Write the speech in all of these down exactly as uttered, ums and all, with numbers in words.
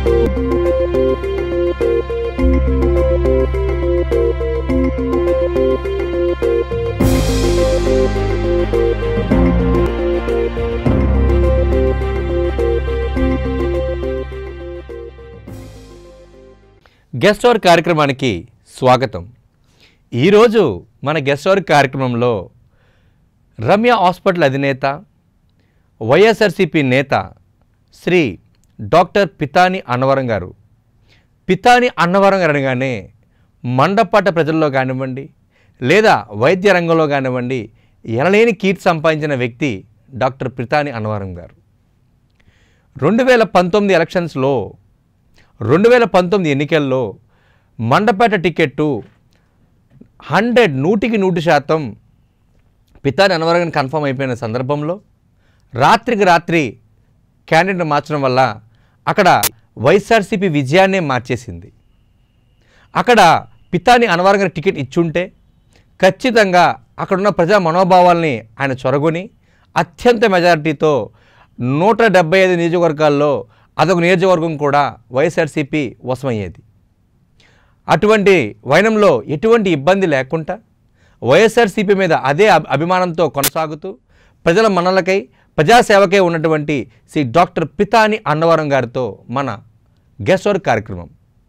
Guest hour కార్యక్రమానికి స్వాగతం. ఈరోజు మన గెస్ట్ అవర్ కార్యక్రమంలో రమ్య హాస్పిటల్ అధినేత వైఎస్ఆర్సీపీ నేత శ్రీ డాక్టర్ పితాని అన్నవరం గారు. పితాని అన్నవరం గారు అనగానే మండపాట ప్రజల్లో కానివ్వండి లేదా వైద్య రంగంలో కానివ్వండి ఎనలేని కీర్తి సంపాదించిన వ్యక్తి డాక్టర్ పితాని అన్నవరం గారు. రెండు వేల పంతొమ్మిది ఎలక్షన్స్లో రెండు వేల పంతొమ్మిది ఎన్నికల్లో మండపేట టికెట్టు హండ్రెడ్ నూటికి నూటి శాతం పితాని అన్నవరం కన్ఫర్మ్ అయిపోయిన సందర్భంలో రాత్రికి రాత్రి క్యాండిడేట్ మార్చడం వల్ల అక్కడ వైఎస్ఆర్సీపీ విజయాన్నే మార్చేసింది. అక్కడ పితాని అన్నవరం గారి టికెట్ ఇచ్చుంటే ఖచ్చితంగా అక్కడున్న ప్రజా మనోభావాల్ని ఆయన చొరగొని అత్యంత మెజారిటీతో నూట డెబ్బై ఐదు నియోజకవర్గాల్లో అదొక నియోజకవర్గం కూడా వైఎస్ఆర్సీపీ వశమయ్యేది. అటువంటి వైనంలో ఎటువంటి ఇబ్బంది లేకుండా వైఎస్ఆర్సీపీ మీద అదే అభిమానంతో కొనసాగుతూ ప్రజల మనలకై ప్రజాసేవకై ఉన్నటువంటి శ్రీ డాక్టర్ పితాని అన్నవరం గారితో మన గెస్ట్ అవర్ కార్యక్రమం.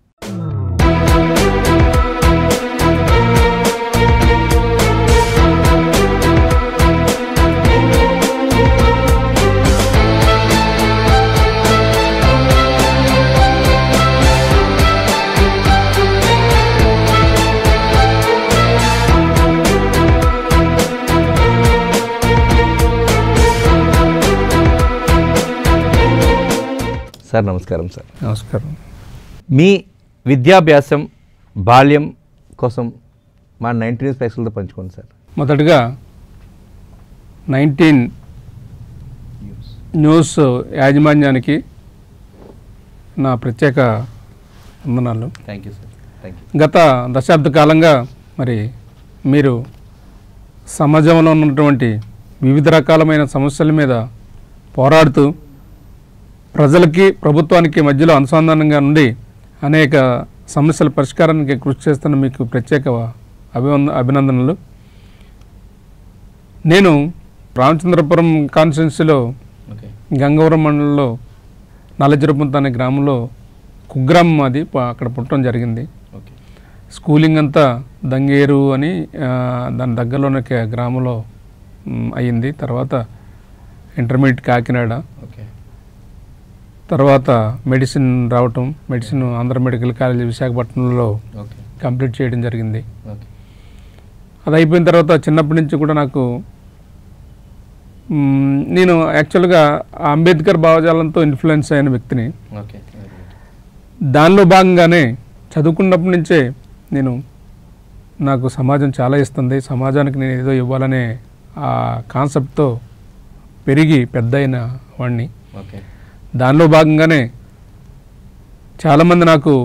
సార్ నమస్కారం. సార్ నమస్కారం. మీ విద్యాభ్యాసం బాల్యం కోసం మా నైన్టీ న్యూస్ ప్రేక్షకులతో పంచుకోండి సార్. మొదటగా నైన్టీన్ న్యూస్ యాజమాన్యానికి నా ప్రత్యేక వందనాలు. Thank you sir. Thank you. గత దశాబ్ద కాలంగా మరి మీరు సమాజంలో ఉన్నటువంటి వివిధ రకాలమైన సమస్యల మీద పోరాడుతూ ప్రజలకి ప్రభుత్వానికి మధ్యలో అనుసంధానంగా నుండి అనేక సమస్యల పరిష్కారానికి కృషి చేస్తున్న మీకు ప్రత్యేక అభివంద అభినందనలు. నేను రామచంద్రపురం కాన్స్టిట్యున్సీలో గంగవరం మండలంలో నల్లజరపుంత అనే గ్రామంలో కుగ్రామం అది అక్కడ పుట్టడం జరిగింది. స్కూలింగ్ అంతా దంగేరు అని దాని దగ్గరలోనే గ్రామంలో అయ్యింది. తర్వాత ఇంటర్మీడియట్ కాకినాడ, తర్వాత మెడిసిన్ రావటం, మెడిసిన్ ఆంధ్ర మెడికల్ కాలేజ్ విశాఖపట్నంలో కంప్లీట్ చేయడం జరిగింది. అది అయిపోయిన తర్వాత చిన్నప్పటి నుంచి కూడా నాకు నేను యాక్చువల్గా అంబేద్కర్ భావజాలంతో ఇన్ఫ్లుయెన్స్ అయిన వ్యక్తిని. దానిలో భాగంగానే చదువుకున్నప్పటి నుంచే నేను నాకు సమాజం చాలా ఇస్తుంది, సమాజానికి నేను ఏదో ఇవ్వాలనే ఆ కాన్సెప్ట్తో పెరిగి పెద్ద అయిన వాడిని. దానిలో భాగంగానే చాలామంది నాకు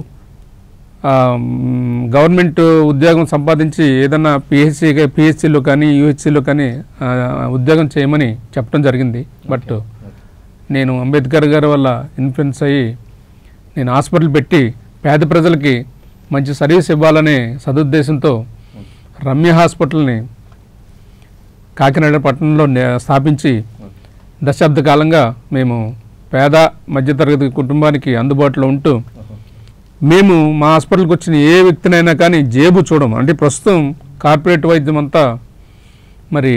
గవర్నమెంట్ ఉద్యోగం సంపాదించి ఏదన్నా పిహెచ్సి పిహెచ్సిలో కానీ యూహెచ్సిలో కానీ ఉద్యోగం చేయమని చెప్పడం జరిగింది. బట్ నేను అంబేద్కర్ గారి వల్ల ఇన్ఫ్లుయెన్స్ అయ్యి నేను హాస్పిటల్ పెట్టి పేద ప్రజలకి మంచి సర్వీస్ ఇవ్వాలనే సదుద్దేశంతో రమ్య హాస్పిటల్ని కాకినాడ పట్టణంలో స్థాపించి దశాబ్ద కాలంగా మేము పేద మధ్యతరగతి కుటుంబానికి అందుబాటులో ఉంటూ మేము మా హాస్పిటల్కి వచ్చిన ఏ వ్యక్తినైనా కానీ జేబు చూడము. అంటే ప్రస్తుతం కార్పొరేట్ వైద్యం అంతా మరి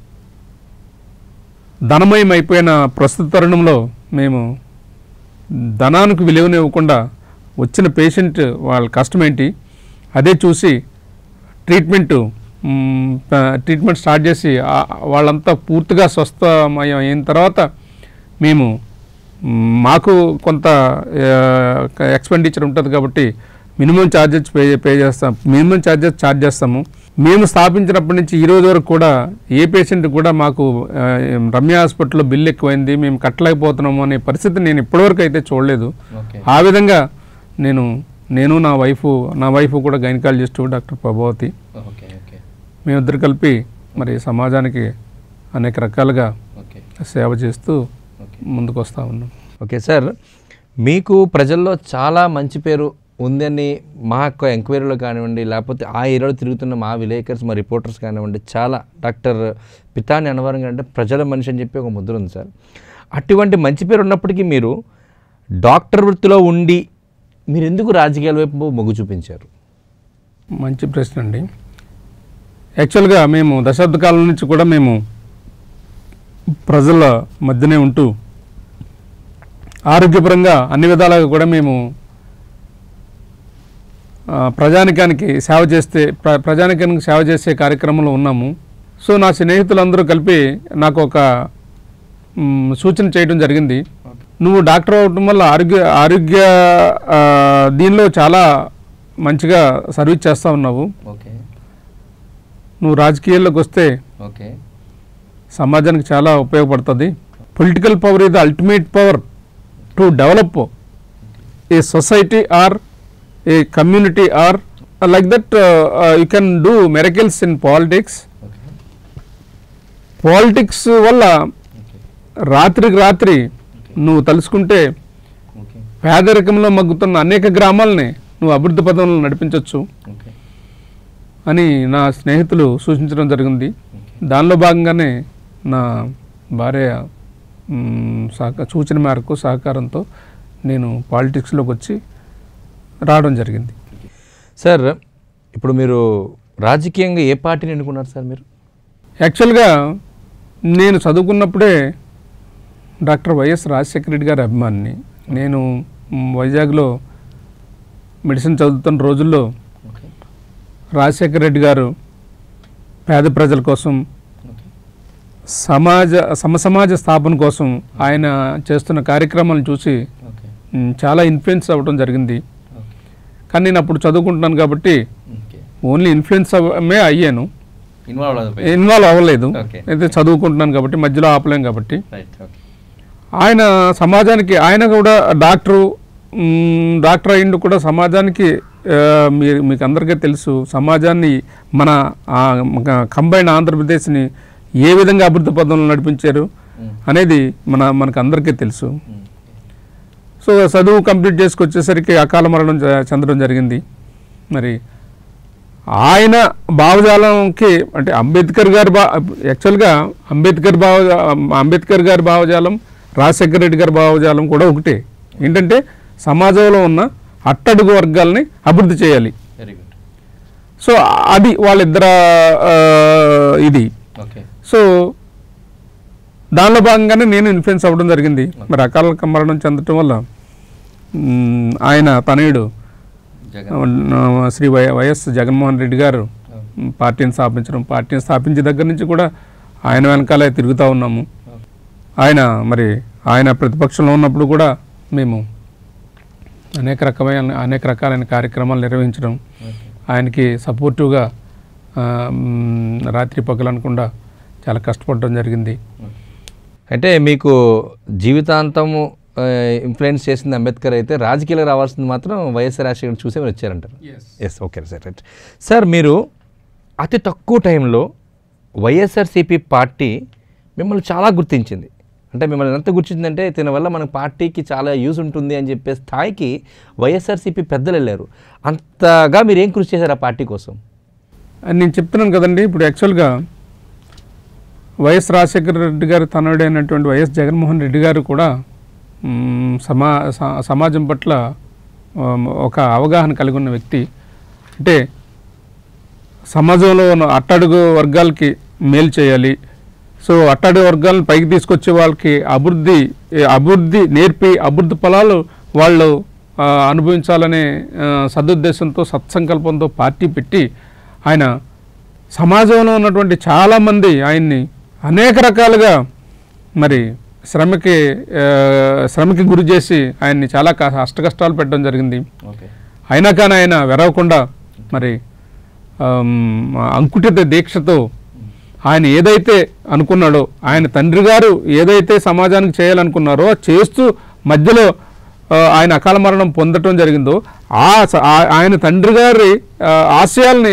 ధనమయం అయిపోయిన ప్రస్తుత తరుణంలో మేము ధనానికి విలువనివ్వకుండా వచ్చిన పేషెంట్ వాళ్ళ కష్టం ఏంటి అదే చూసి ట్రీట్మెంట్ ట్రీట్మెంట్ స్టార్ట్ చేసి వాళ్ళంతా పూర్తిగా స్వస్థమయం అయిన తర్వాత మేము మాకు కొంత ఎక్స్పెండిచర్ ఉంటుంది కాబట్టి మినిమం ఛార్జెస్ పే పే చేస్తాం మినిమం ఛార్జెస్ ఛార్జ్ చేస్తాము. మేము స్థాపించినప్పటి నుంచి ఈ రోజు వరకు కూడా ఏ పేషెంట్ కూడా మాకు రమ్య హాస్పిటల్లో బిల్లు ఎక్కువైంది మేము కట్టలేకపోతున్నాము అనే పరిస్థితి నేను ఇప్పటివరకు అయితే చూడలేదు. ఆ విధంగా నేను నేను నా వైఫ్ నా వైఫ్ కూడా గైనకాలజిస్ట్ డాక్టర్ ప్రభావతి, మేమిద్దరు కలిపి మరి సమాజానికి అనేక రకాలుగా సేవ చేస్తూ ముందుకు వస్తూ ఉన్నాం. ఓకే సార్, మీకు ప్రజల్లో చాలా మంచి పేరు ఉందని మా యొక్క ఎంక్వైరీలో కానివ్వండి, లేకపోతే ఆ ఏరియాలో తిరుగుతున్న మా విలేకర్స్, మా రిపోర్టర్స్ కానివ్వండి, చాలా డాక్టర్ పితాని అన్నవరం అంటే ప్రజల మనిషి అని చెప్పి ఒక ముద్ర ఉంది సార్. అటువంటి మంచి పేరు ఉన్నప్పటికీ మీరు డాక్టర్ వృత్తిలో ఉండి మీరు ఎందుకు రాజకీయాల వైపు మొగ్గు చూపించారు? మంచి ప్రశ్న అండి. యాక్చువల్గా మేము దశాబ్ద కాలం నుంచి కూడా మేము ప్రజల మధ్యనే ఉంటూ ఆరోగ్యపరంగా అన్ని విధాలుగా కూడా మేము ప్రజానికానికి సేవ చేస్తే ప్ర ప్రజానికానికి సేవ చేసే కార్యక్రమంలో ఉన్నాము. సో నా స్నేహితులందరూ కలిపి నాకు ఒక సూచన చేయడం జరిగింది. నువ్వు డాక్టర్ అవడం వల్ల ఆరోగ్య ఆరోగ్య దీనిలో చాలా మంచిగా సర్వీస్ చేస్తూ ఉన్నావు. నువ్వు రాజకీయాల్లోకి వస్తే సమాజానికి చాలా ఉపయోగపడుతుంది. Political power is the ultimate power to develop a society or a community or like that you can do miracles in politics. Politics వల్ల రాత్రికి రాత్రి నువ్వు తలుసుకుంటే పేదరికంలో మగ్గుతున్న అనేక గ్రామాలని నువ్వు అభివృద్ధి పదంలో నడిపించవచ్చు అని నా స్నేహితులు సూచించడం జరిగింది. దానిలో భాగంగానే నా భార్య సహక సూచన మేరకు సహకారంతో నేను పాలిటిక్స్లోకి వచ్చి రావడం జరిగింది. సార్, ఇప్పుడు మీరు రాజకీయంగా ఏ పార్టీని ఎన్నుకున్నారు సార్? మీరు యాక్చువల్గా నేను చదువుకున్నప్పుడే డాక్టర్ వైఎస్ రాజశేఖర రెడ్డి గారి అభిమానిని. నేను వైజాగ్లో మెడిసిన్ చదువుతున్న రోజుల్లో రాజశేఖర రెడ్డి గారు పేద ప్రజల కోసం, సమాజ సమసమాజ స్థాపన కోసం ఆయన చేస్తున్న కార్యక్రమాలను చూసి చాలా ఇన్ఫ్లుయెన్స్ అవ్వడం జరిగింది. కానీ నేను అప్పుడు చదువుకుంటున్నాను కాబట్టి ఓన్లీ ఇన్ఫ్లుయెన్స్ అవ్వమే అయ్యాను, ఇన్వాల్వ్ అవ్వలేదు. అయితే చదువుకుంటున్నాను కాబట్టి మధ్యలో ఆపలేం కాబట్టి ఆయన సమాజానికి, ఆయన కూడా డాక్టరు డాక్టర్ అయ్యిండు కూడా సమాజానికి, మీరు మీకు అందరికీ తెలుసు సమాజాన్ని మన కంబైన్ ఆంధ్రప్రదేశ్ని ఏ విధంగా అభివృద్ధి పదంలో నడిపించారు అనేది మన మనకు అందరికీ తెలుసు. సో చదువు కంప్లీట్ చేసుకొచ్చేసరికి అకాల మరణం చెందడం జరిగింది. మరి ఆయన భావజాలంకి అంటే అంబేద్కర్ గారి బా యాక్చువల్గా అంబేద్కర్ భావ అంబేద్కర్ గారి భావజాలం, రాజశేఖర రెడ్డి గారి భావజాలం కూడా ఒకటే. ఏంటంటే సమాజంలో ఉన్న అట్టడుగు వర్గాలని అభివృద్ధి చేయాలి. సో అది వాళ్ళిద్దర ఇది. సో దానిలో భాగంగానే నేను ఇన్ఫ్లుయెన్స్ అవ్వడం జరిగింది. మరి అకాల మరణం చెందటం వల్ల ఆయన తనయుడు శ్రీ వై వైఎస్ జగన్మోహన్ రెడ్డి గారు పార్టీని స్థాపించడం, పార్టీని స్థాపించే దగ్గర నుంచి కూడా ఆయన వెనకాలే తిరుగుతూ ఉన్నాము. ఆయన మరి ఆయన ప్రతిపక్షంలో ఉన్నప్పుడు కూడా మేము అనేక రకమైన అనేక రకాలైన కార్యక్రమాలు నిర్వహించడం, ఆయనకి సపోర్టివ్గా రాత్రి పగలు అనకుండా చాలా కష్టపడడం జరిగింది. అంటే మీకు జీవితాంతము ఇన్ఫ్లుయెన్స్ చేసింది అంబేద్కర్ అయితే రాజకీయాలకు రావాల్సింది మాత్రం వైఎస్ఆర్ రాజశేఖర్ చూసే మీరు వచ్చారంటారు. Yes, okay sir. Right sir, మీరు అతి తక్కువ టైంలో వైఎస్ఆర్సీపీ పార్టీ మిమ్మల్ని చాలా గుర్తించింది. అంటే మిమ్మల్ని ఎంత గుర్తించిందంటే దీని వల్ల మన పార్టీకి చాలా యూజ్ ఉంటుంది అని చెప్పే స్థాయికి వైఎస్ఆర్సీపీ పెద్దలు వెళ్ళారు. అంతగా మీరు ఏం కృషి చేశారు ఆ పార్టీ కోసం? నేను చెప్తున్నాను కదండి. ఇప్పుడు యాక్చువల్గా వైఎస్ రాజశేఖర రెడ్డి గారు తనయుడు అయినటువంటి వైఎస్ జగన్మోహన్ రెడ్డి గారు కూడా సమా సమాజం పట్ల ఒక అవగాహన కలిగి ఉన్న వ్యక్తి. అంటే సమాజంలో ఉన్న అట్టడుగు వర్గాలకి మేలు చేయాలి, సో అట్టడుగు వర్గాలను పైకి తీసుకొచ్చే వాళ్ళకి అభివృద్ధి అభివృద్ధి నేర్పి అభివృద్ధి ఫలాలు వాళ్ళు అనుభవించాలనే సదుద్దేశంతో సత్సంకల్పంతో పార్టీ పెట్టి ఆయన సమాజంలో ఉన్నటువంటి చాలామంది ఆయన్ని అనేక రకాలుగా మరి శ్రమకి శ్రమకి గురి చేసి ఆయన్ని చాలా అష్ట కష్టాలు పెట్టడం జరిగింది. అయినా కానీ ఆయన వెరవకుండా మరి అంకుటిత దీక్షతో ఆయన ఏదైతే అనుకున్నాడో, ఆయన తండ్రి గారు ఏదైతే సమాజానికి చేయాలనుకున్నారో చేస్తూ మధ్యలో ఆయన అకాల మరణం పొందటం జరిగిందో ఆ ఆయన తండ్రి గారి ఆశయాల్ని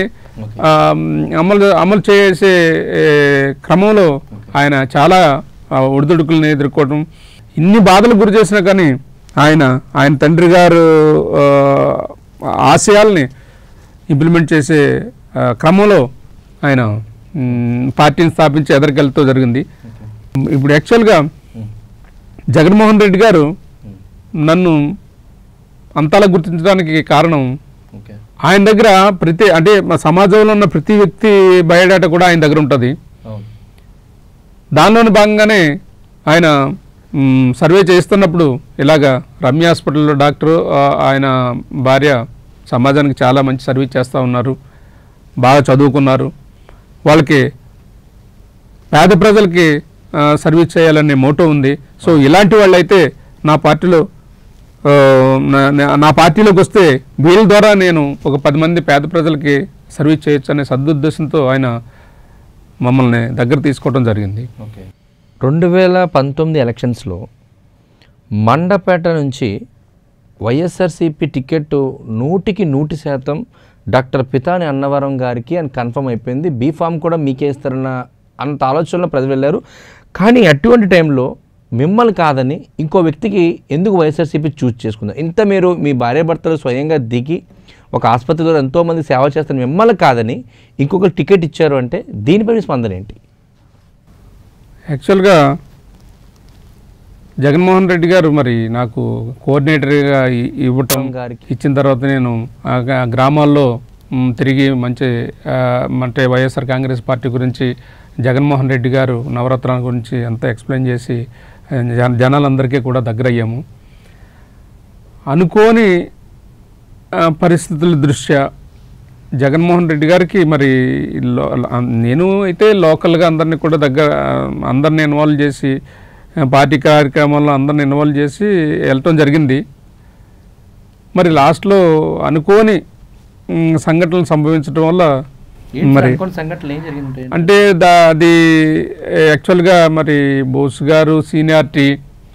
అమలు అమలు చేసే క్రమంలో ఆయన చాలా ఒడిదుడుకులను ఎదుర్కోవడం, ఇన్ని బాధలు గురి చేసినా కానీ ఆయన ఆయన తండ్రి గారు ఆ, ఆశయాల్ని ఇంప్లిమెంట్ చేసే ఆ, క్రమంలో ఆయన మ్, పార్టీని స్థాపించి ఎదరికెళ్తూ జరిగింది. ఇప్పుడు యాక్చువల్గా జగన్మోహన్ రెడ్డి గారు నన్ను అంతలా గుర్తించడానికి కారణం ఓకే ఆయన దగ్గర ప్రతి అంటే మా సమాజంలో ఉన్న ప్రతి వ్యక్తి బయోడాటా కూడా ఆయన దగ్గర ఉంటుంది. అవును దానిలోని భాగంగానే ఆయన మ్, సర్వే చేస్తున్నప్పుడు ఇలాగా రమ్య హాస్పిటల్లో డాక్టరు ఆ, ఆయన భార్య సమాజానికి చాలా మంచి సర్వీస్ చేస్తూ ఉన్నారు, బాగా చదువుకున్నారు, వాళ్ళకి పేద ప్రజలకి ఆ, సర్వీస్ చేయాలనే మోటో ఉంది. సో ఇలాంటి వాళ్ళైతే నా పార్టీలో ఆ, నా- నా- నా పార్టీలోకి వస్తే వీళ్ళ ద్వారా నేను ఒక పది మంది పేద ప్రజలకి సర్వీస్ చేయొచ్చు అనే సదుద్దేశంతో ఆయన మమ్మల్ని దగ్గర తీసుకోవడం జరిగింది. ఓకే రెండు వేల పంతొమ్మిది ఎలక్షన్స్లో మండపేట నుంచి వైఎస్ఆర్సీపీ టికెట్ నూటికి నూటి శాతం డాక్టర్ పితాని అన్నవరం గారికి అని కన్ఫర్మ్ అయిపోయింది. బీఫామ్ కూడా మీకే ఇస్తారన్న అంత ఆలోచనలో ప్రజలు వెళ్ళారు. కానీ అటువంటి టైంలో మిమ్మల్ని కాదని ఇంకో వ్యక్తికి ఎందుకు వైఎస్ఆర్సీపీ చూస్ చేసుకుందాం? ఇంత మీరు మీ భార్యాభర్తలు స్వయంగా దిగి ఒక ఆసుపత్రిలో ఎంతోమంది సేవ చేస్తారు, మిమ్మల్ని కాదని ఇంకొక టికెట్ ఇచ్చారు అంటే దీనిపై మీ స్పందన ఏంటి? యాక్చువల్గా జగన్మోహన్ రెడ్డి గారు మరి నాకు కోఆర్డినేటర్గా ఇ- ఇవ్వటం గారికి ఇచ్చిన తర్వాత నేను ఆ గ- గ్రామాల్లో మ్, తిరిగి మంచి ఆ, అంటే వైఎస్ఆర్ కాంగ్రెస్ పార్టీ గురించి జగన్మోహన్ రెడ్డి గారు నవరత్నాల గురించి అంతా ఎక్స్ప్లెయిన్ చేసి ఆ, జన జనాలందరికీ కూడా దగ్గర అయ్యాము. అనుకోని ఆ, పరిస్థితుల దృష్ట్యా జగన్మోహన్ రెడ్డి గారికి మరి లో- నేను అయితే లోకల్గా అందరినీ కూడా దగ్గర అందరిని ఇన్వాల్వ్ చేసి పార్టీ కార్యక్రమాల్లో అందరిని ఇన్వాల్వ్ చేసి వెళ్ళటం జరిగింది. మరి లాస్ట్లో అనుకోని మ్, సంఘటనలు సంభవించడం వల్ల మరి సంఘటనలు ఏం జరిగింది? అంటే దా అది యాక్చువల్గా మరి బోస్ గారు సీనియారిటీ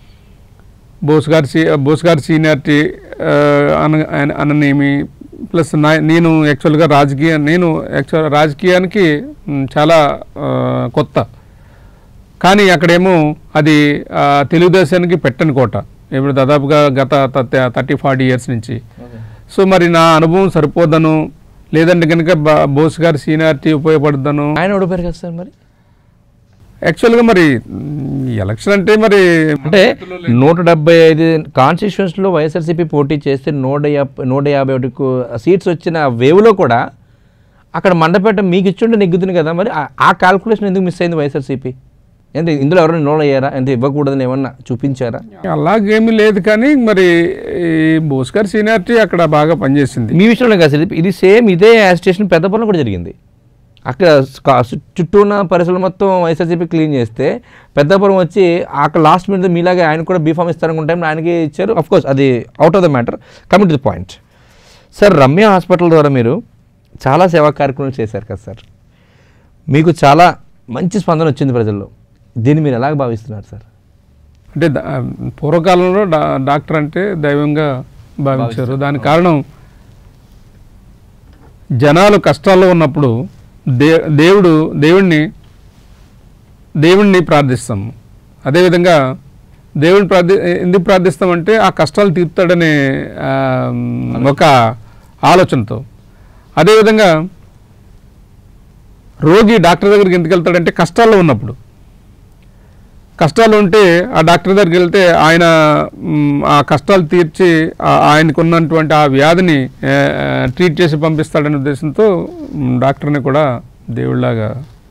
బోస్ గారు సీ బోస్ గారు సీనియారిటీ ఆ, అన అన- అననేమి ప్లస్ నా నేను యాక్చువల్గా రాజకీయ నేను యాక్చువల్ రాజకీయానికి మ్, చాలా ఆ, కొత్త. కానీ అక్కడేమో అది ఆ, తెలుగుదేశానికి పెట్టని కోట ఇప్పుడు దాదాపుగా గత థర్టీ ఫార్టీ ఇయర్స్ నుంచి. సో మరి నా అనుభవం సరిపోదను, లేదంటే కనుక బ- బోస్ గారి సీనియారిటీ ఉపయోగపడతాను. ఆయన ఓడిపోయారు కదా సార్. మరి యాక్చువల్గా మరి మ్, ఎలక్షన్ అంటే మరి అంటే నూట డెబ్బై ఐదు కాన్స్టిట్యూషన్స్లో వైఎస్ఆర్సీపీ పోటీ చేస్తే నూట యాభై నూట యాభై ఒకటి సీట్స్ వచ్చిన వేవ్లో కూడా అక్కడ మండపేట మీకు ఇచ్చుంటే నెగ్గుతుంది కదా. మరి ఆ- ఆ క్యాల్కులేషన్ ఎందుకు మిస్ అయింది వైఎస్ఆర్సీపీ? ఎంత ఇందులో ఎవరైనా ఇన్వాల్వ్ అయ్యారా? ఎంత ఇవ్వకూడదని ఏమన్నా చూపించారా? అలాగేమీ లేదు. కానీ మరి ఈ బోస్ గారి సీనియారిటీ అక్కడ బాగా పనిచేసింది. మీ విషయంలో కాదు సార్, ఇది సేమ్ ఇదే స్టేషన్ పెద్దపురం కూడా జరిగింది. అక్కడ కా- చుట్టూ ఉన్న పరిసరాలు మొత్తం వైఎస్ఆర్సీపీ క్లీన్ చేస్తే పెద్దపురం వచ్చి అక్కడ లాస్ట్ మినిట్ మీలాగే ఆయన కూడా బీఫామ్ ఇస్తారనుకుంటే ఆయనకి ఇచ్చారు. అఫ్కోర్స్ అది out of the matter. Coming to the point sir, Ramya hospital ద్వారా మీరు చాలా సేవా కార్యక్రమాలు చేశారు కదా సార్. మీకు చాలా మంచి స్పందన వచ్చింది ప్రజల్లో. దీన్ని మీరు ఎలాగ భావిస్తున్నారు సార్? అంటే దా- పూర్వకాలంలో డా డాక్టర్ అంటే దైవంగా భావించారు. దానికి కారణం జనాలు కష్టాల్లో ఉన్నప్పుడు దే దేవుడు దేవుణ్ణి దేవుణ్ణి ప్రార్థిస్తాము. అదేవిధంగా దేవుని ప్రార్థి ఎందుకు ప్రార్థిస్తామంటే ఆ కష్టాలు తీర్తాడనే ఆ, ఒక ఆలోచనతో. అదేవిధంగా రోగి డాక్టర్ దగ్గరికి ఎందుకు వెళ్తాడంటే కష్టాల్లో ఉన్నప్పుడు. కష్టాలు ఉంటే ఆ డాక్టర్ దగ్గరికి వెళ్తే ఆయన మ్, ఆ కష్టాలు తీర్చి ఆ- ఆయనకున్నటువంటి ఆ వ్యాధిని ఆ, ట్రీట్ చేసి పంపిస్తాడనే ఉద్దేశంతో మ్, డాక్టర్ని కూడా దేవుళ్ళలాగా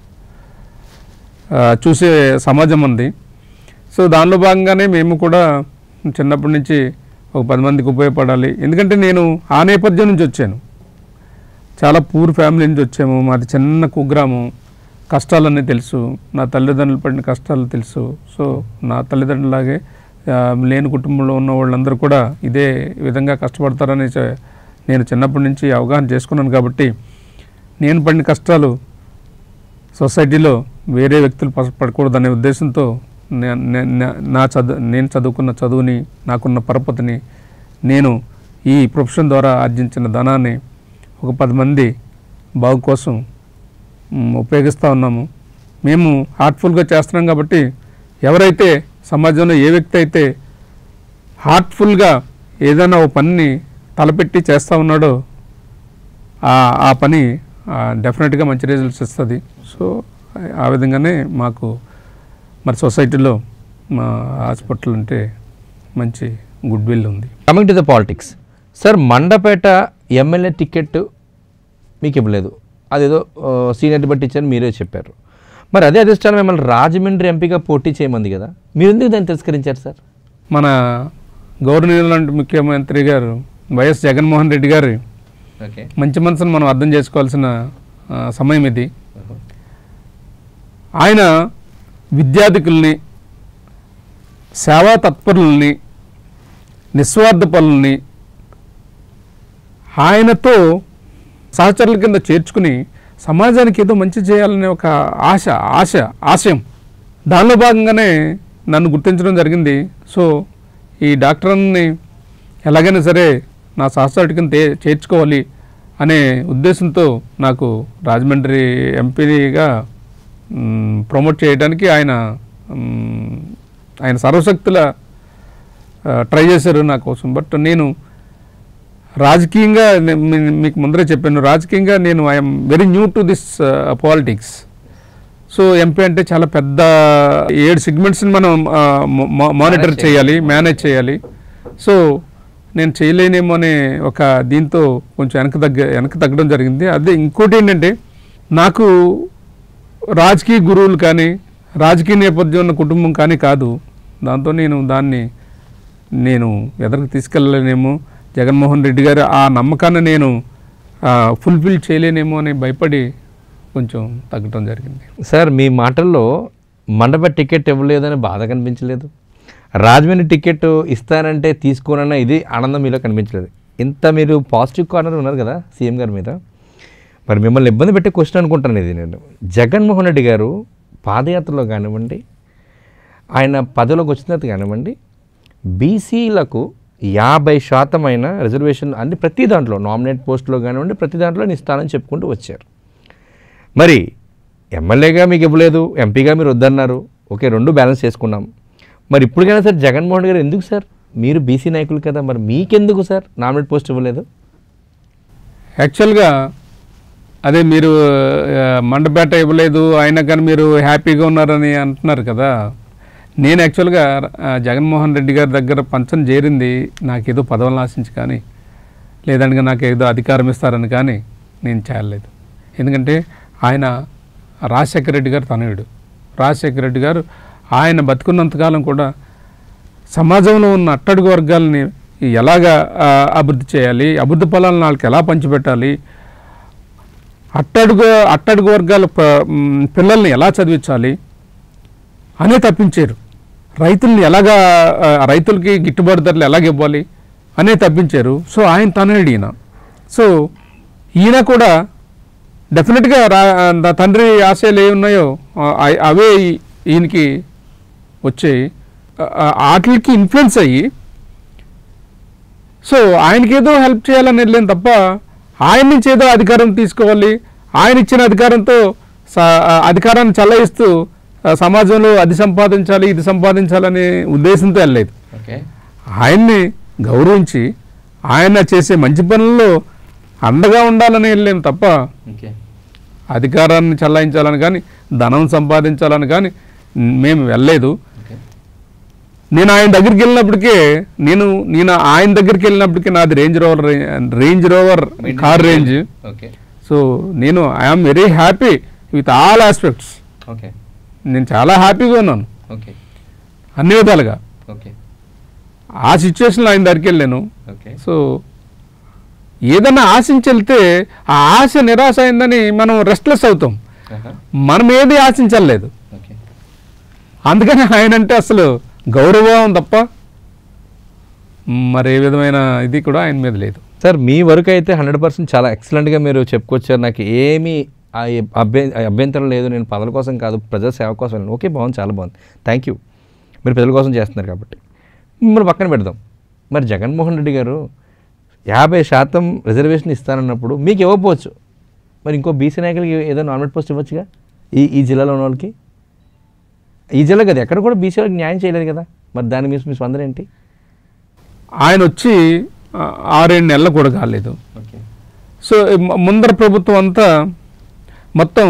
ఆ, చూసే సమాజం ఉంది. సో దానిలో భాగంగానే మేము కూడా చిన్నప్పటి నుంచి ఒక పది మందికి ఉపయోగపడాలి. ఎందుకంటే నేను ఆ నేపథ్యం నుంచి వచ్చాను. చాలా పూర్ ఫ్యామిలీ నుంచి వచ్చాము. మాది చిన్న కుగ్రామం. కష్టాలన్నీ తెలుసు. నా తల్లిదండ్రులు పడిన కష్టాలు తెలుసు. సో నా తల్లిదండ్రులాగే ఆ, లేని కుటుంబంలో ఉన్న వాళ్ళందరూ కూడా ఇదే విధంగా కష్టపడతారని చ- నేను చిన్నప్పటి నుంచి అవగాహన చేసుకున్నాను. కాబట్టి నేను పడిన కష్టాలు సొసైటీలో వేరే వ్యక్తులు ప- పడకూడదనే ఉద్దేశంతో నే- నే- నే- నా చదువు నేను చదువుకున్న చదువుని, నాకున్న పరపతిని, నేను ఈ ప్రొఫెషన్ ద్వారా ఆర్జించిన ధనాన్ని ఒక పది మంది బాగు కోసం మ్, ఉపయోగిస్తూ ఉన్నాము. మేము హార్ట్ఫుల్గా చేస్తున్నాం. కాబట్టి ఎవరైతే సమాజంలో ఏ వ్యక్తి అయితే హార్ట్ఫుల్గా ఏదైనా ఓ పనిని తలపెట్టి చేస్తూ ఉన్నాడో ఆ పని డెఫినెట్గా మంచి రిజల్ట్స్ ఇస్తుంది. సో ఆ విధంగానే మాకు మరి సొసైటీలో మా హాస్పిటల్ అంటే మంచి గుడ్ విల్ ఉంది. Coming to the politics sir, Mandapeta MLA ticket మీకు ఇవ్వలేదు, అదేదో సీనియర్ బట్టి ఇచ్చారని మీరే చెప్పారు. మరి అదే అధిష్టానం మిమ్మల్ని రాజమండ్రి ఎంపీగా పోటీ చేయమంది కదా, మీరు ఎందుకు దాన్ని తిరస్కరించారు సార్? మన గవర్నర్ ముఖ్యమంత్రి గారు వైఎస్ జగన్మోహన్ రెడ్డి గారు మంచి మనసును మనం అర్థం చేసుకోవాల్సిన సమయం ఇది. ఆయన విద్యార్థికుల్ని, సేవా తత్పరుల్ని, నిస్వార్థ పనుల్ని ఆయనతో సహచరుల కింద చేర్చుకుని సమాజానికి ఏదో మంచి చేయాలనే ఒక ఆశ ఆశ ఆశయం దానిలో భాగంగానే నన్ను గుర్తించడం జరిగింది. సో ఈ డాక్టర్ని ఎలాగైనా సరే నా సహచరుడి కింద చేర్చుకోవాలి అనే ఉద్దేశంతో నాకు రాజమండ్రి ఎంపీగా ప్రమోట్ చేయడానికి ఆయన ఆయన సర్వశక్తుల ట్రై చేశారు నా కోసం. బట్ నేను రాజకీయంగా మీకు ముందరే చెప్పాను, రాజకీయంగా నేను I'm very new to this politics. So MP అంటే చాలా పెద్ద ఏడు సెగ్మెంట్స్ని మనం మానిటర్ చేయాలి, మేనేజ్ చేయాలి. సో నేను చేయలేనేమో అనే ఒక దీంతో కొంచెం వెనక తగ్గ వెనక తగ్గడం జరిగింది. అదే ఇంకోటి ఏంటంటే, నాకు రాజకీయ గురువులు కానీ రాజకీయ నేపథ్యం ఉన్న కుటుంబం కానీ కాదు. దాంతో నేను దాన్ని నేను ఎదరికి తీసుకెళ్ళలేనేమో, జగన్మోహన్ రెడ్డి గారు ఆ నమ్మకాన్ని నేను ఫుల్ఫిల్ చేయలేనేమో అని భయపడి కొంచెం తగ్గడం జరిగింది. సార్, మీ మాటల్లో మండప టికెట్ ఇవ్వలేదని బాధ కనిపించలేదు, రాజమండ్రి టికెట్ ఇస్తానంటే తీసుకోనన్న ఇది ఆనందం మీలో కనిపించలేదు. ఇంత మీరు పాజిటివ్ కార్నర్ ఉన్నారు కదా సీఎం గారి మీద, మరి మిమ్మల్ని ఇబ్బంది పెట్టే క్వశ్చన్ అనుకుంటాను ఇది. నేను జగన్మోహన్ రెడ్డి గారు పాదయాత్రలో కానివ్వండి, ఆయన పదవిలోకి వచ్చిన తర్వాత కానివ్వండి, బీసీలకు యాభై శాతం అయిన రిజర్వేషన్ అన్ని ప్రతి దాంట్లో నామినేట్ పోస్టులో కానివ్వండి ప్రతి దాంట్లో నేను ఇస్తానని చెప్పుకుంటూ వచ్చారు. మరి ఎమ్మెల్యేగా మీకు ఇవ్వలేదు, ఎంపీగా మీరు వద్దన్నారు, ఓకే రెండు బ్యాలెన్స్ చేసుకున్నాం. మరి ఇప్పటికైనా సార్ జగన్మోహన్ గారు ఎందుకు సార్, మీరు బీసీ నాయకులు కదా, మరి మీకెందుకు సార్ నామినేట్ పోస్ట్ ఇవ్వలేదు? యాక్చువల్గా అదే మీరు మండపేట ఇవ్వలేదు అయినా కానీ మీరు హ్యాపీగా ఉన్నారని అంటున్నారు కదా. నేను యాక్చువల్గా జగన్మోహన్ రెడ్డి గారి దగ్గర పంచం చేరింది నాకేదో పదవులను ఆశించి కానీ, లేదంటే నాకు ఏదో అధికారం ఇస్తారని కానీ నేను చేయలేదు. ఎందుకంటే ఆయన రాజశేఖర రెడ్డి గారు తనయుడు. రాజశేఖర రెడ్డి గారు ఆయన బతుకున్నంతకాలం కూడా సమాజంలో ఉన్న అట్టడుగు వర్గాలని ఎలాగా అభివృద్ధి చేయాలి, అభివృద్ధి ఫలాలను వాళ్ళకి ఎలా పంచిపెట్టాలి, అట్టడుగు అట్టడుగు వర్గాల పిల్లల్ని ఎలా చదివించాలి అనే తప్పించారు. రైతుల్ని ఎలాగా రైతులకి గిట్టుబాటు ధరలు ఎలాగ ఇవ్వాలి అనే తప్పించారు. సో ఆయన తనయుడు ఈయన. సో ఈయన కూడా డెఫినెట్గా రా తండ్రి ఆశయాలు ఏ ఉన్నాయో అవే ఈయనకి వచ్చాయి, వాటికి ఇన్ఫ్లుయెన్స్ అయ్యి సో ఆయనకి ఏదో హెల్ప్ చేయాలని వెళ్ళాను తప్ప ఆయన నుంచి ఏదో అధికారం తీసుకోవాలి, ఆయన ఇచ్చిన అధికారంతో అధికారాన్ని చల్లయిస్తూ సమాజంలో అది సంపాదించాలి ఇది సంపాదించాలనే ఉద్దేశంతో వెళ్ళలేదు. ఆయన్ని గౌరవించి ఆయన చేసే మంచి పనుల్లో అండగా ఉండాలని వెళ్ళాము తప్ప అధికారాన్ని చల్లాయించాలని కానీ ధనం సంపాదించాలని కానీ మేము వెళ్ళలేదు. నేను ఆయన దగ్గరికి వెళ్ళినప్పటికే నేను నేను ఆయన దగ్గరికి వెళ్ళినప్పటికీ నాది Range Rover Range Rover car range. So నేను I'm very happy with all aspects. నేను చాలా హ్యాపీగా ఉన్నాను అన్ని విధాలుగా. ఆ సిచ్యువేషన్లో ఆయన దగ్గరికి వెళ్ళాను. సో ఏదన్నా ఆశించి వెళ్తే ఆ ఆశ నిరాశ అయిందని మనం రెస్ట్లెస్ అవుతాం, మనం ఏది ఆశించలేదు. అందుకని ఆయన అంటే అసలు గౌరవం తప్ప మరే విధమైన ఇది కూడా ఆయన మీద లేదు. సార్ మీ వరకు అయితే హండ్రెడ్ పర్సెంట్ చాలా ఎక్సలెంట్గా మీరు చెప్పుకొచ్చారు. నాకు ఏమీ అభ్య అభ్యంతరం లేదు, నేను పదవుల కోసం కాదు ప్రజల సేవ కోసం వెళ్ళాను. ఓకే బాగుంది, చాలా బాగుంది, థ్యాంక్ యూ. మీరు ప్రజల కోసం చేస్తున్నారు కాబట్టి మిమ్మల్ని పక్కన పెడదాం. మరి జగన్మోహన్ రెడ్డి గారు యాభై శాతం రిజర్వేషన్ ఇస్తానన్నప్పుడు మీకు ఇవ్వకపోవచ్చు, మరి ఇంకో బీసీ నాయకులకి ఏదో నామినేట్ పోస్ట్ ఇవ్వచ్చుగా ఈ ఈ జిల్లాలో ఉన్న వాళ్ళకి. ఈ జిల్లా కదా ఎక్కడ కూడా బీసీ వాళ్ళకి న్యాయం చేయలేదు కదా, మరి దాని మీద మీ స్పందన ఏంటి? ఆయన వచ్చి ఆ, ఆరేడు నెలలు కూడా కాలేదు. సో మ- ముందర ప్రభుత్వం అంతా మొత్తం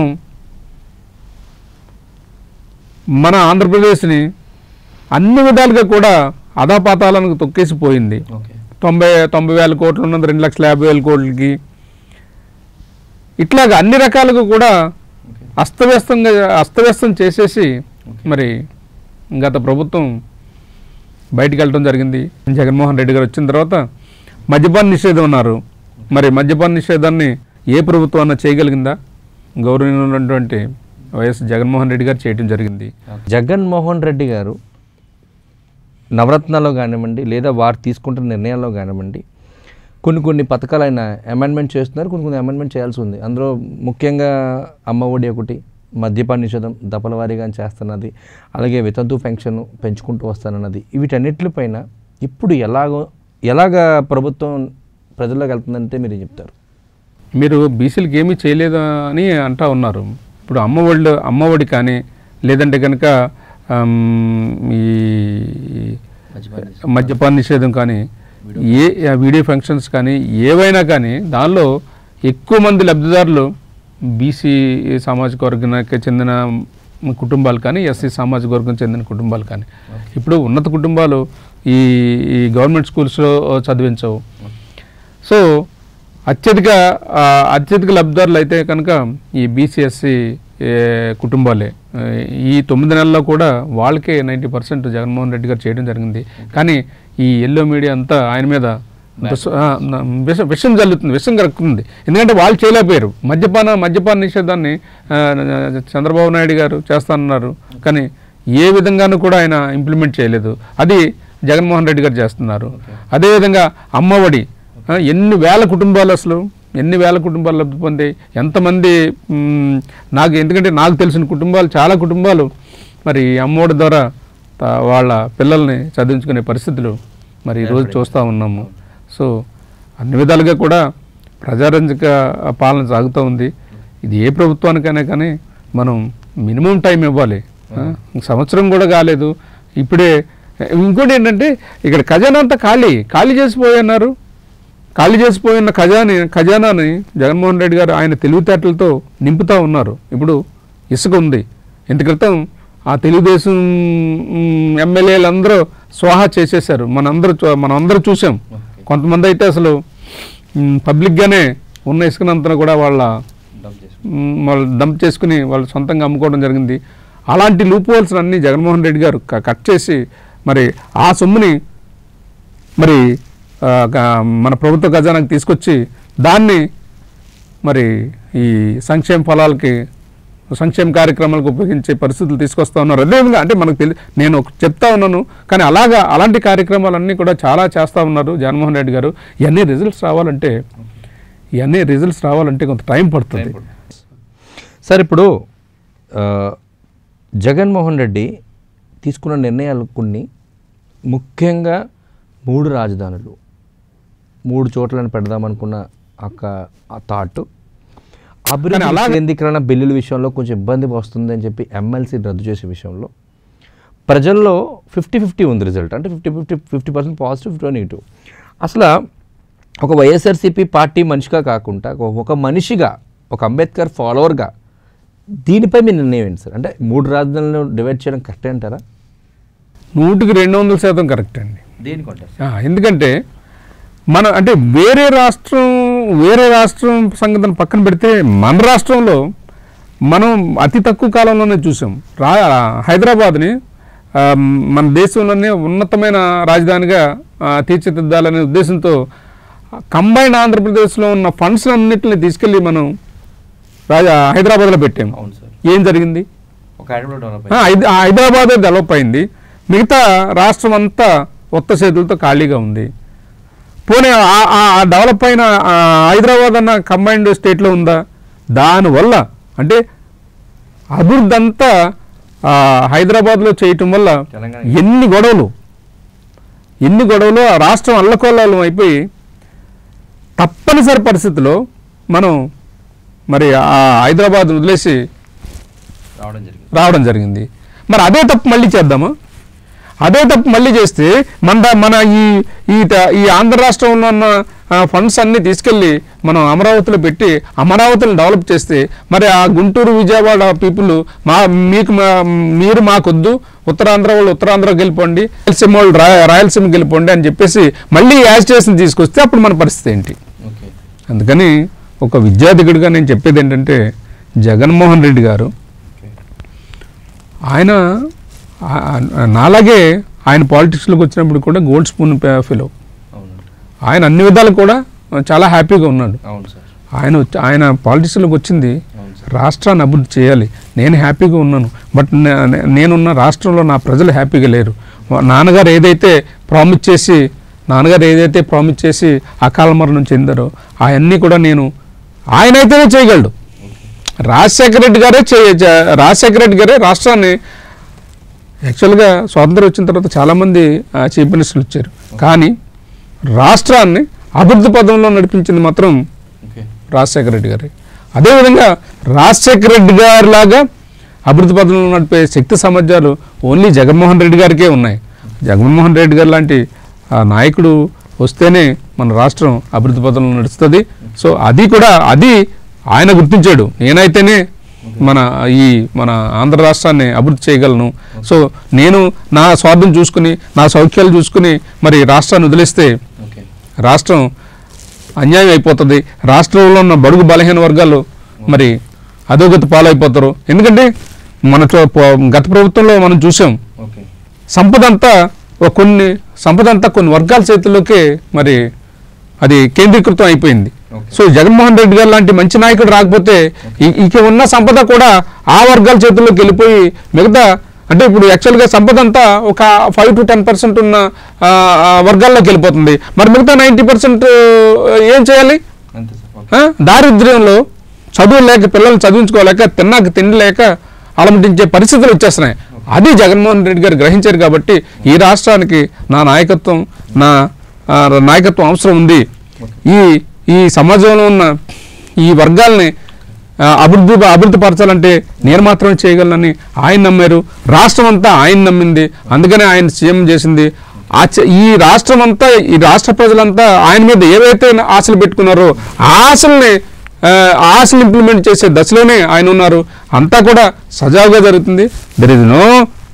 మన ఆంధ్రప్రదేశ్ని అన్ని విధాలుగా కూడా అధాపాతాలను తొక్కేసిపోయింది. తొంభై తొంభై వేల కోట్లు ఉన్నది రెండు లక్షల యాభై వేల కోట్లకి ఇట్లాగా అన్ని రకాలుగా కూడా అస్తవ్యస్తంగా అస్తవ్యస్తం చేసేసి మరి గత ప్రభుత్వం బయటికి వెళ్ళడం జరిగింది. జగన్మోహన్ రెడ్డి గారు వచ్చిన తర్వాత మద్యపాన నిషేధం అన్నారు. మరి మద్యపాన నిషేధాన్ని ఏ ప్రభుత్వం అన్నా చేయగలిగిందా? గౌరవనీయులైనటువంటి వైఎస్ జగన్మోహన్ రెడ్డి గారు చేయడం జరిగింది. జగన్మోహన్ రెడ్డి గారు నవరత్నాల్లో కానివ్వండి లేదా వారు తీసుకుంటున్న నిర్ణయాల్లో కానివ్వండి కొన్ని కొన్ని పథకాలు ఆయన అమెండ్మెంట్ చేస్తున్నారు, కొన్ని కొన్ని అమెండ్మెంట్ చేయాల్సి ఉంది. అందులో ముఖ్యంగా అమ్మ ఒడి ఒకటి, మద్యపాన నిషేధం దఫల వారీగా చేస్తున్నది, అలాగే వితంతు పెన్షన్ పెంచుకుంటూ వస్తానన్నది, వీటన్నిటిపైన ఇప్పుడు ఎలాగో ఎలాగా ప్రభుత్వం ప్రజల్లోకి వెళ్తుందంటే మీరు ఏం చెప్తారు? మీరు బీసీలకు ఏమీ చేయలేదా అని అంటా ఉన్నారు. ఇప్పుడు అమ్మ ఒడి అమ్మ ఒడి కానీ లేదంటే కనుక ఈ మద్యపాన నిషేధం కానీ ఏ వీడియో ఫంక్షన్స్ కానీ ఏవైనా కానీ దానిలో ఎక్కువ మంది లబ్ధిదారులు బీసీ సామాజిక వర్గానికి చెందిన కుటుంబాలు కానీ ఎస్సీ సామాజిక వర్గం చెందిన కుటుంబాలు కానీ ఇప్పుడు ఉన్నత కుటుంబాలు ఈ ఈ గవర్నమెంట్ స్కూల్స్లో చదివించవు. సో అత్యధిక అత్యధిక లబ్ధిదారులు అయితే కనుక ఈ బీసీ ఎస్సీ కుటుంబాలే. ఈ తొమ్మిది నెలల్లో కూడా వాళ్ళకే నైంటీ పర్సెంట్ జగన్మోహన్ రెడ్డి గారు చేయడం జరిగింది. కానీ ఈ ఎల్లో మీడియా అంతా ఆయన మీద విషం విషం జల్లుతుంది, విషం కలుగుతుంది. ఎందుకంటే వాళ్ళు చేయలేకపోయారు. మద్యపాన మద్యపాన నిషేధాన్ని చంద్రబాబు నాయుడు గారు చేస్తానన్నారు, కానీ ఏ విధంగానూ కూడా ఆయన ఇంప్లిమెంట్ చేయలేదు. అది జగన్మోహన్ రెడ్డి గారు చేస్తున్నారు. అదేవిధంగా అమ్మఒడి ఎన్ని వేల కుటుంబాలు అసలు ఎన్ని వేల కుటుంబాలు లబ్ధి పొందాయి, ఎంతమంది నాకు ఎందుకంటే నాకు తెలిసిన కుటుంబాలు చాలా కుటుంబాలు మరి అమ్మఒడి ద్వారా వాళ్ళ పిల్లల్ని చదివించుకునే పరిస్థితులు మరి ఈరోజు చూస్తూ ఉన్నాము. సో అన్ని విధాలుగా కూడా ప్రజారంజక పాలన సాగుతూ ఉంది. ఇది ఏ ప్రభుత్వానికైనా కానీ మనం మినిమం టైం ఇవ్వాలి. సంవత్సరం కూడా కాలేదు ఇప్పుడే. ఇంకోటి ఏంటంటే ఇక్కడ ఖజానా అంతా ఖాళీ ఖాళీ చేసిపోయన్నారు. ఖాళీ చేసిపోయిన ఖజాని ఖజానాని జగన్మోహన్ రెడ్డి గారు ఆయన తెలివితేటలతో నింపుతూ ఉన్నారు. ఇప్పుడు ఇసుక ఉంది. ఇంత క్రితం ఆ తెలుగుదేశం ఎమ్మెల్యేలందరూ స్వాహా చేసేసారు. మనందరూ మనందరూ చూసాం. కొంతమంది అయితే అసలు పబ్లిక్గానే ఉన్న ఇసుకనంతా కూడా వాళ్ళ వాళ్ళు డంప్ చేసుకుని వాళ్ళు సొంతంగా అమ్ముకోవడం జరిగింది. అలాంటి లూప్ హోల్స్ అన్నీ జగన్మోహన్ రెడ్డి గారు కట్ చేసి మరి ఆ సొమ్ముని మరి మన ప్రభుత్వ ఖజానాకి తీసుకొచ్చి దాన్ని మరి ఈ సంక్షేమ ఫలాలకి సంక్షేమ కార్యక్రమాలకు ఉపయోగించే పరిస్థితులు తీసుకొస్తా ఉన్నారు. అదేవిధంగా అంటే మనకు తెలి నేను చెప్తా ఉన్నాను, కానీ అలాగా అలాంటి కార్యక్రమాలన్నీ కూడా చాలా చేస్తూ ఉన్నారు జగన్మోహన్ రెడ్డి గారు. ఇవన్నీ రిజల్ట్స్ రావాలంటే ఇవన్నీ రిజల్ట్స్ రావాలంటే కొంత టైం పడుతుంది. సార్ ఇప్పుడు జగన్మోహన్ రెడ్డి తీసుకున్న నిర్ణయాలు కొన్ని ముఖ్యంగా మూడు రాజధానులు మూడు చోట్లను పెడదామనుకున్న ఒక థాట్ అభివృద్ధి కేంద్రీకరణ బిల్లుల విషయంలో కొంచెం ఇబ్బంది వస్తుంది అని చెప్పి ఎమ్మెల్సీ రద్దు చేసే విషయంలో ప్రజల్లో ఫిఫ్టీ ఫిఫ్టీ ఉంది రిజల్ట్. అంటే fifty fifty fifty percent positive fifty negative. అసలు ఒక వైఎస్ఆర్సీపీ పార్టీ మనిషిగా కాకుండా ఒక మనిషిగా ఒక అంబేద్కర్ ఫాలోవర్గా దీనిపై మీ నిర్ణయం ఏంటి సార్? అంటే మూడు రాజధానులను డివైడ్ చేయడం కరెక్టే అంటారా? నూటికి రెండు వందల శాతం కరెక్ట్ అండి. దేనికంటారు? ఎందుకంటే మన అంటే వేరే రాష్ట్రం వేరే రాష్ట్రం సంగతిని పక్కన పెడితే మన రాష్ట్రంలో మనం అతి తక్కువ కాలంలోనే చూసాం. రా హైదరాబాద్ని మన దేశంలోనే ఉన్నతమైన రాజధానిగా తీర్చిదిద్దాలనే ఉద్దేశంతో కంబైన్డ్ ఆంధ్రప్రదేశ్లో ఉన్న ఫండ్స్ అన్నింటిని తీసుకెళ్ళి మనం రాజా హైదరాబాద్లో పెట్టాము. ఏం జరిగింది? హైదరాబాద్ డెవలప్ అయింది, మిగతా రాష్ట్రం అంతా కొత్త చేతులతో ఖాళీగా ఉంది. పోనీ ఆ డెవలప్ అయిన హైదరాబాద్ అన్న కంబైన్డ్ స్టేట్లో ఉందా? దానివల్ల అంటే అభివృద్ధి అంతా హైదరాబాద్లో చేయటం వల్ల ఎన్ని గొడవలు ఎన్ని గొడవలు ఆ రాష్ట్రం అల్లకొల్లాలం అయిపోయి తప్పనిసరి పరిస్థితిలో మనం మరి ఆ హైదరాబాద్ వదిలేసి రావడం జరిగింది. మరి అదే తప్పు మళ్ళీ చేద్దామా? అదే తప్పు మళ్ళీ చేస్తే మన మన ఈ ఈ ఈ ఆంధ్ర రాష్ట్రంలో ఉన్న ఫండ్స్ అన్నీ తీసుకెళ్ళి మనం అమరావతిలో పెట్టి అమరావతిని డెవలప్ చేస్తే మరి ఆ గుంటూరు విజయవాడ పీపుల్ మా మీకు మీరు మాకొద్దు, ఉత్తరాంధ్ర వాళ్ళు ఉత్తరాంధ్రకి వెళ్ళిపోండి, రాయలసీమ వాళ్ళు రా రాయలసీమకి వెళ్ళిపోండి అని చెప్పేసి మళ్ళీ యాజిటేషన్ తీసుకొస్తే అప్పుడు మన పరిస్థితి ఏంటి? అందుకని ఒక విద్యార్థికుడిగా నేను చెప్పేది ఏంటంటే, జగన్మోహన్ రెడ్డి గారు ఆయన నాలాగే ఆయన పాలిటిక్స్లోకి వచ్చినప్పుడు కూడా గోల్డ్ స్పూన్ ఫెలో, ఆయన అన్ని విధాలు కూడా చాలా హ్యాపీగా ఉన్నాడు. ఆయన వచ్చి ఆయన పాలిటిక్స్లోకి వచ్చింది రాష్ట్రాన్ని అభివృద్ధి చేయాలి, నేను హ్యాపీగా ఉన్నాను, బట్ నేనున్న రాష్ట్రంలో నా ప్రజలు హ్యాపీగా లేరు. నాన్నగారు ఏదైతే ప్రామిస్ చేసి నాన్నగారు ఏదైతే ప్రామిస్ చేసి అకాల మరణం చెందారో అవన్నీ కూడా నేను ఆయనైతేనే చేయగలడు. రాజశేఖర రెడ్డి గారే చే రాజశేఖర రెడ్డి గారే రాష్ట్రాన్ని యాక్చువల్గా స్వాతంత్రం వచ్చిన తర్వాత చాలామంది చీఫ్ మినిస్టర్లు వచ్చారు, కానీ రాష్ట్రాన్ని అభివృద్ధి పదంలో నడిపించింది మాత్రం రాజశేఖర రెడ్డి గారే. అదేవిధంగా రాజశేఖర రెడ్డి గారి లాగా అభివృద్ధి పదంలో నడిపే శక్తి సామర్థ్యాలు ఓన్లీ జగన్మోహన్ రెడ్డి గారికే ఉన్నాయి. జగన్మోహన్ రెడ్డి గారు లాంటి నాయకుడు వస్తేనే మన రాష్ట్రం అభివృద్ధి పదంలో నడుస్తుంది. సో అది కూడా అది ఆయన గుర్తించాడు, నేనైతేనే మన ఈ మన ఆంధ్ర రాష్ట్రాన్ని అభివృద్ధి చేయగలను. సో నేను నా స్వార్థం చూసుకుని నా సౌఖ్యాలు చూసుకుని మరి రాష్ట్రాన్ని వదిలేస్తే రాష్ట్రం అన్యాయం అయిపోతుంది. రాష్ట్రంలో ఉన్న బడుగు బలహీన వర్గాలు మరి అధోగతి పాలైపోతారు. ఎందుకంటే మన గత ప్రభుత్వంలో మనం చూసాం, సంపద అంతా కొన్ని సంపద అంతా కొన్ని వర్గాల చేతుల్లోకే మరి అది కేంద్రీకృతం అయిపోయింది. సో జగన్మోహన్ రెడ్డి గారు లాంటి మంచి నాయకుడు రాకపోతే ఇక ఉన్న సంపద కూడా ఆ వర్గాల చేతుల్లోకి వెళ్ళిపోయి మిగతా అంటే ఇప్పుడు యాక్చువల్గా సంపద అంతా ఒక ఫైవ్ టు టెన్ పర్సెంట్ ఉన్న వర్గాల్లోకి వెళ్ళిపోతుంది. మరి మిగతా నైంటీ పర్సెంట్ ఏం చేయాలి? దారిద్ర్యంలో చదువు లేక పిల్లలు చదివించుకోలేక తిన్నాక తిండి లేక అలమటించే పరిస్థితులు వచ్చేస్తున్నాయి. అది జగన్మోహన్ రెడ్డి గారు గ్రహించారు. కాబట్టి ఈ రాష్ట్రానికి నా నాయకత్వం నా నాయకత్వం అవసరం ఉంది. ఈ ఈ సమాజంలో ఉన్న ఈ వర్గాల్ని అభివృద్ధి అభివృద్ధి పరచాలంటే నేను మాత్రమే చేయగలనని ఆయన నమ్మారు. రాష్ట్రం అంతా ఆయన నమ్మింది, అందుకనే ఆయన సీఎం చేసింది. ఈ రాష్ట్రం అంతా ఈ రాష్ట్ర ప్రజలంతా ఆయన మీద ఏవైతే ఆశలు పెట్టుకున్నారో ఆ ఆశల్ని ఆశలు ఇంప్లిమెంట్ చేసే దశలోనే ఆయన ఉన్నారు. అంతా కూడా సజావుగా జరుగుతుంది. There is no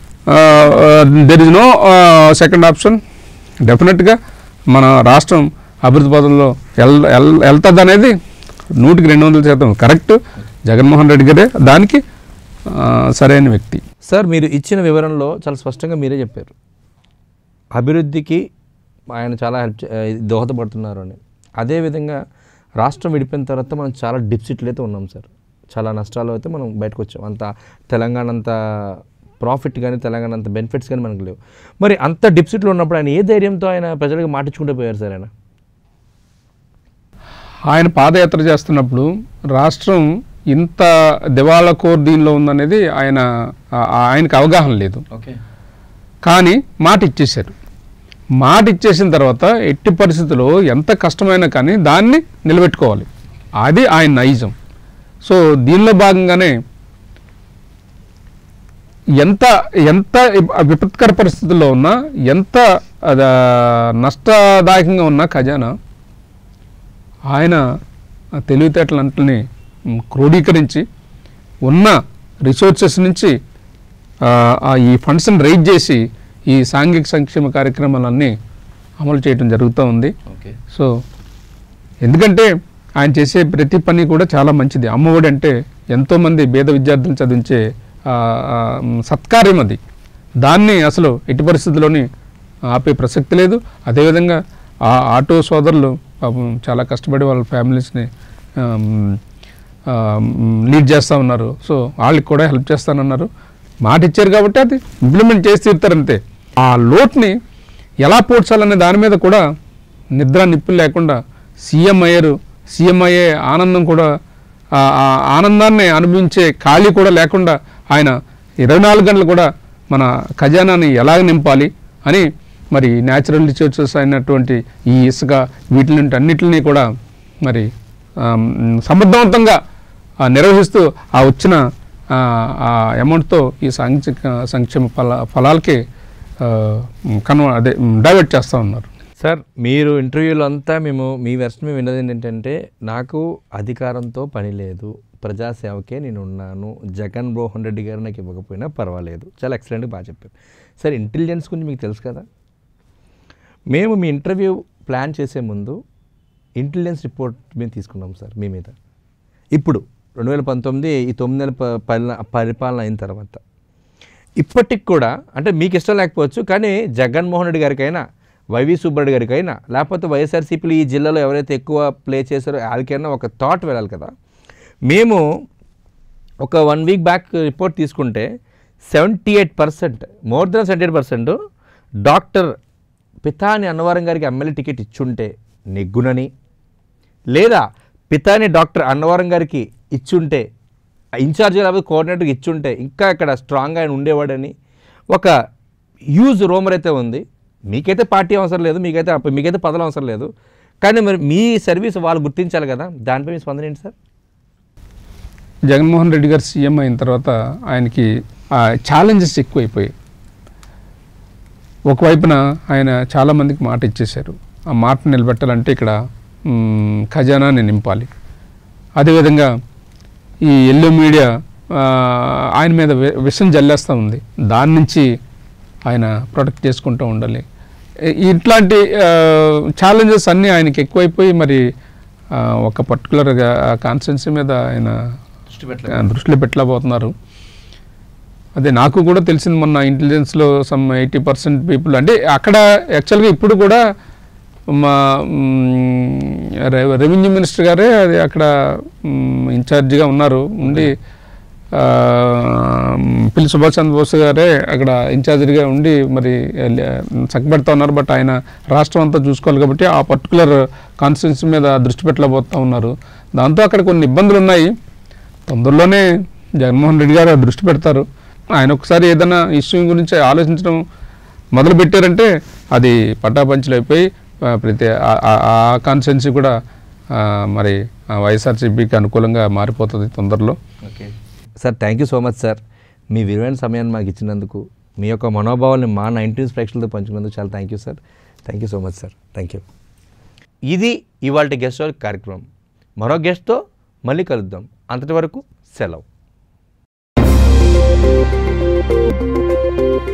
there is no second option. డెఫినెట్గా మన రాష్ట్రం అభివృద్ధి పదంలో వెల్ వెళ్తుంది అనేది నూటికి రెండు వందల శాతం కరెక్ట్. జగన్మోహన్ రెడ్డి గారే దానికి సరైన వ్యక్తి. సార్, మీరు ఇచ్చిన వివరణలో చాలా స్పష్టంగా మీరే చెప్పారు, అభివృద్ధికి ఆయన చాలా హెల్ప్ దోహదపడుతున్నారు అని. అదేవిధంగా రాష్ట్రం విడిపోయిన తర్వాత మనం చాలా డిప్సిట్లు అయితే ఉన్నాం సార్, చాలా నష్టాలు అయితే మనం బయటకు వచ్చాం. అంత తెలంగాణ అంత ప్రాఫిట్ కానీ తెలంగాణ అంత బెనిఫిట్స్ కానీ మనకు లేవు. మరి అంత డిప్సిట్లు ఉన్నప్పుడు ఆయన ఏ ధైర్యంతో ఆయన ప్రజలకు మాటించుకుంటూ పోయారు సార్? ఆయన ఆయన పాదయాత్ర చేస్తున్నప్పుడు రాష్ట్రం ఇంత దివాళా కోర్ దీనిలో ఉందనేది ఆయన ఆయనకు అవగాహన లేదు. కానీ మాట ఇచ్చేశారు. మాట ఇచ్చేసిన తర్వాత ఎట్టి పరిస్థితుల్లో ఎంత కష్టమైనా కానీ దాన్ని నిలబెట్టుకోవాలి, అది ఆయన నైజం. సో దీనిలో భాగంగానే ఎంత ఎంత విపత్కర పరిస్థితుల్లో ఉన్నా, ఎంత నష్టదాయకంగా ఉన్నా ఖజానా ఆయన తెలివితేటలంటని క్రోడీకరించి ఉన్న రిసోర్సెస్ నుంచి ఈ ఫండ్స్ని రైజ్ చేసి ఈ సాంఘిక సంక్షేమ కార్యక్రమాలన్నీ అమలు చేయడం జరుగుతూ ఉంది. సో ఎందుకంటే ఆయన చేసే ప్రతి పని కూడా చాలా మంచిది. అమ్మఒడి అంటే ఎంతోమంది పేద విద్యార్థులు చదివించే సత్కార్యం అది. దాన్ని అసలు ఎట్టి పరిస్థితుల్లోని ఆపే ప్రసక్తి లేదు. అదేవిధంగా ఆ ఆటో సోదరులు పాపం చాలా కష్టపడి వాళ్ళ ఫ్యామిలీస్ని లీడ్ చేస్తూ ఉన్నారు. సో వాళ్ళకి కూడా హెల్ప్ చేస్తానన్నారు. మాట ఇచ్చారు కాబట్టి అది ఇంప్లిమెంట్ చేసి తీరుతారంతే. ఆ లోటుని ఎలా పోడ్చాలనే దాని మీద కూడా నిద్ర నిప్పులు లేకుండా సీఎం అయ్యారు. సీఎం అయ్యే ఆనందం కూడా ఆనందాన్ని అనుభవించే ఖాళీ కూడా లేకుండా ఆయన ఇరవై నాలుగు గంటలు కూడా మన ఖజానాని ఎలాగ నింపాలి అని మరి న్యాచురల్ రిసోర్సెస్ అయినటువంటి ఈ ఇసుక వీటి నుండి అన్నిటిని కూడా మరి సమర్థవంతంగా నిర్వహిస్తూ ఆ వచ్చిన ఆ అమౌంట్తో ఈ సాంఘిక సంక్షేమ ఫల ఫలాలకి కన్వ అదే డైవర్ట్ చేస్తూ ఉన్నారు. సార్ మీరు ఇంటర్వ్యూలో అంతా మేము మీ వెర్షన్ విన్నది ఏంటంటే నాకు అధికారంతో పని లేదు, ప్రజాసేవకే నేను ఉన్నాను, జగన్మోహన్ రెడ్డి గారు నాకు ఇవ్వకపోయినా పర్వాలేదు, చాలా ఎక్సలెంట్గా బాగా చెప్పారు. సార్ ఇంటెలిజెన్స్ గురించి మీకు తెలుసు కదా, మేము మీ ఇంటర్వ్యూ ప్లాన్ చేసే ముందు ఇంటెలిజెన్స్ రిపోర్ట్ మేము తీసుకున్నాం సార్ మీ మీద. ఇప్పుడు రెండు వేల పంతొమ్మిది ఈ తొమ్మిది నెలల ప పరిణ- పరిపాలన అయిన తర్వాత ఇప్పటికి కూడా అంటే మీకు ఇష్టం లేకపోవచ్చు, కానీ జగన్మోహన్ రెడ్డి గారికైనా వైవి సుబ్బారెడ్డి గారికైనా లేకపోతే వైఎస్ఆర్సీపీలో ఈ జిల్లాలో ఎవరైతే ఎక్కువ ప్లే చేశారో వాళ్ళకైనా ఒక థాట్ వెళ్ళాలి కదా. మేము ఒక వన్ వీక్ బ్యాక్ రిపోర్ట్ తీసుకుంటే seventy eight percent more than seventy eight percent doctor Pithani Annavaram గారికి ఎమ్మెల్యే టికెట్ ఇచ్చుంటే నెగ్గునని, లేదా పితాని డాక్టర్ అన్నవరం గారికి ఇచ్చుంటే ఇన్ఛార్జ్ లేకపోతే కోఆర్డినేటర్కి ఇచ్చుంటే ఇంకా ఇక్కడ స్ట్రాంగ్గా ఆయన ఉండేవాడని ఒక హ్యూజ్ రూమర్ అయితే ఉంది. మీకైతే పార్టీ అవసరం లేదు, మీకైతే మీకైతే పదవులు అవసరం లేదు, కానీ మరి మీ సర్వీస్ వాళ్ళు గుర్తించాలి కదా, దానిపై మీ స్పందన ఏంటి సార్? జగన్మోహన్ రెడ్డి గారు సీఎం అయిన తర్వాత ఆయనకి ఛాలెంజెస్ ఎక్కువైపోయాయి. ఒకవైపున ఆయన చాలామందికి మాట ఇచ్చేశారు, ఆ మాట నిలబెట్టాలంటే ఇక్కడ మ్, ఖజానాని నింపాలి. అదేవిధంగా ఈ ఎల్లో మీడియా ఆ, ఆయన మీద వి- విషం జల్లేస్తూ ఉంది, దాని నుంచి ఆయన ప్రొటెక్ట్ చేసుకుంటూ ఉండాలి. ఇ- ఇట్లాంటి ఛాలెంజెస్ అన్నీ ఆయనకి ఎక్కువైపోయి మరి ఆ, ఒక పర్టికులర్గా కాన్స్టిట్యున్సీ మీద ఆయన దృష్టి పెట్టలేదు. ఆ, దృష్టిలో పెట్టలేకపోతున్నారు. అదే నాకు కూడా తెలిసింది మొన్న ఇంటెలిజెన్స్లో సమ్ ఎయిటీ పర్సెంట్ పీపుల్ అంటే అక్కడ యాక్చువల్గా ఇప్పుడు కూడా మా మ్, రె- రెవెన్యూ మినిస్టర్ గారే అది అక్కడ మ్, ఇన్ఛార్జిగా ఉన్నారు ఉండి, ఆ, పిల్లి సుభాష్ చంద్రబోస్ గారే అక్కడ ఇన్ఛార్జిగా ఉండి మరి చక్కబెడతా ఉన్నారు. బట్ ఆయన రాష్ట్రం అంతా చూసుకోవాలి కాబట్టి ఆ పర్టికులర్ కాన్స్టిట్యున్సీ మీద దృష్టి పెట్టలేకపోతూ ఉన్నారు. దాంతో అక్కడ కొన్ని ఇబ్బందులు ఉన్నాయి. తొందరలోనే జగన్మోహన్ రెడ్డి గారు దృష్టి పెడతారు. ఆయన ఒకసారి ఏదైనా ఇష్యూ గురించి ఆలోచించడం మొదలు పెట్టారంటే అది పటాపంచలు అయిపోయి ఆ, ప్రతి ఆ- ఆ- ఆ కాన్స్టిట్యున్సీ కూడా ఆ, మరి వైఎస్ఆర్సీపీకి అనుకూలంగా మారిపోతుంది తొందరలో. Okay sir, thank you so much sir. మీ విలువైన సమయాన్ని మాకు ఇచ్చినందుకు, మీ యొక్క మనోభావాన్ని మా నైన్టీన్స్ ప్రేక్షకులతో పంచుకున్నందుకు చాలా thank you sir. Thank you so much sir. Thank you. ఇది ఇవాళ గెస్ట్ హౌస్ కార్యక్రమం. మరో గెస్ట్తో మళ్ళీ కలుద్దాం. అంతటి వరకు సెలవు.